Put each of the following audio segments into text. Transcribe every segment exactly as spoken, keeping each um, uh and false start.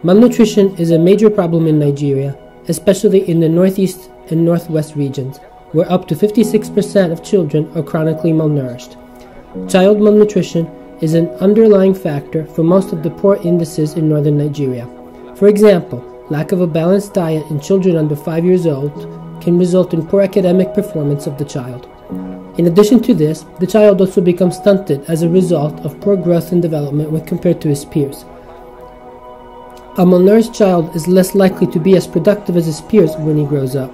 Malnutrition is a major problem in Nigeria, especially in the northeast and northwest regions, where up to fifty-six percent of children are chronically malnourished. Child malnutrition is an underlying factor for most of the poor indices in northern Nigeria. For example, lack of a balanced diet in children under five years old can result in poor academic performance of the child. In addition to this, the child also becomes stunted as a result of poor growth and development when compared to his peers. A malnourished child is less likely to be as productive as his peers when he grows up.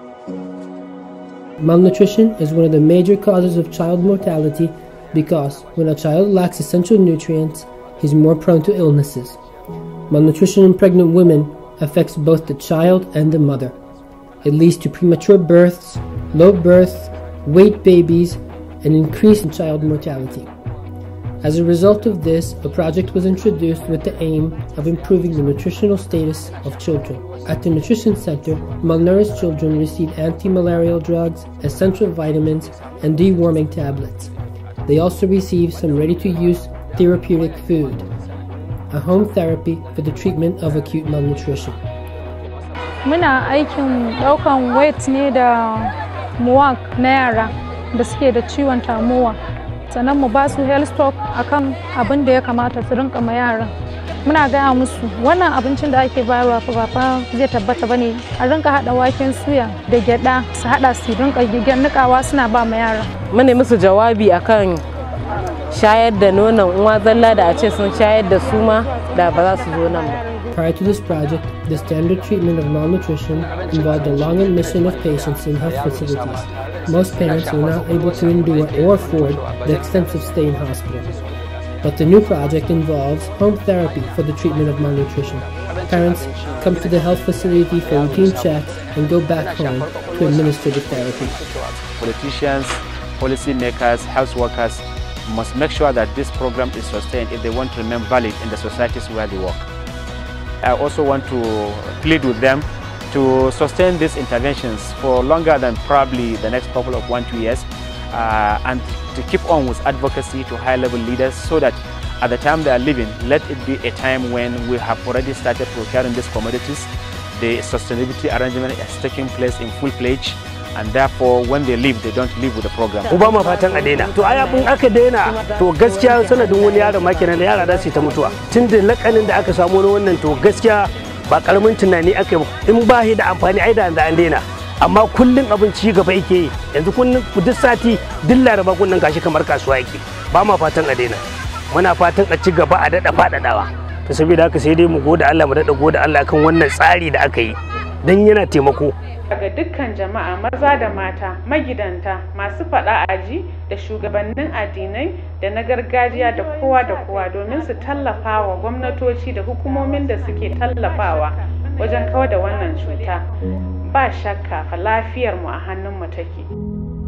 Malnutrition is one of the major causes of child mortality because when a child lacks essential nutrients, he is more prone to illnesses. Malnutrition in pregnant women affects both the child and the mother. It leads to premature births, low birth, weight babies, and increase in child mortality. As a result of this, a project was introduced with the aim of improving the nutritional status of children. At the Nutrition Center, malnourished children receive anti-malarial drugs, essential vitamins, and deworming tablets. They also receive some ready-to-use therapeutic food, a home therapy for the treatment of acute malnutrition. Muna aikin daukan weight ne da muwak na yara da suke da ciwon tamowa. Sannan mu ba su health talk akan abin da ya kamata su rinka ma yara. Muna gaya musu wannan abincin da ake bayarwa fa ba zai tabbata bane, a rinka hada waken suya da gyada su hada su rinka nikawa suna ba ma yara. Mune musu jawabi akan shayar da nonon uwa zalla da a ce sun shayar da su ma da ba za su zo nan ba. Prior to this project, the standard treatment of malnutrition involved a long admission of patients in health facilities. Most parents were not able to endure or afford the extensive stay in hospitals. But the new project involves home therapy for the treatment of malnutrition. Parents come to the health facility for routine checks and go back home to administer the therapy. Politicians, policymakers, health workers must make sure that this program is sustained if they want to remain valid in the societies where they work. I also want to plead with them to sustain these interventions for longer than probably the next couple of one, two years uh, and to keep on with advocacy to high-level leaders so that at the time they are leaving, let it be a time when we have already started procuring these commodities. The sustainability arrangement is taking place in full pledge, and therefore when they leave, they don't leave with the program. Obama fatan a daina. To ai abin aka daina to gaskiya sanadin wani yaro ma kenan da yara da su ta mutuwa. Tun da lakanin da aka samu wannan to gaskiya ba karamin tunani aka yi in ba shi da amfani ai da an daina. Amma kullun abin ci gaba yake yi. Yanzu kullun duk sati duk laraba kullun gashi kamar kasuwa yake. Ba ma fatan a daina. Muna fatan a ci gaba a dada fadadawa. To saboda haka sai dai mu gode Allah mu dada gode Allah kan wannan tsari da aka yi. Dan yana taimako. Daga dukkan jama'a maza da mata, magidanta, masu faɗa aji da shugabannin addinai da na gargajiya da kowa da kowa domin su tallafa wa gwamnatoci da hukumomin da suke tallafawa wajen kawar da wannan cuta. Ba shakka fa lafiyar mu a hannun mu take.